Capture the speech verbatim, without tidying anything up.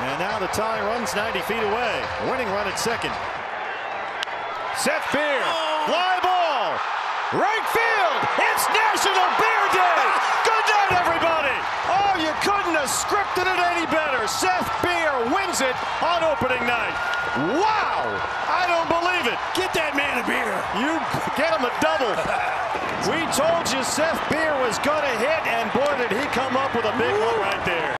And now the tie runs ninety feet away. Winning run at second. Seth Beer. Fly ball. Right field. It's National Beer Day. Good night, everybody. Oh, you couldn't have scripted it any better. Seth Beer wins it on opening night. Wow. I don't believe it. Get that man a beer. You get him a double. We told you Seth Beer was going to hit, and boy, did he come up with a big one right there.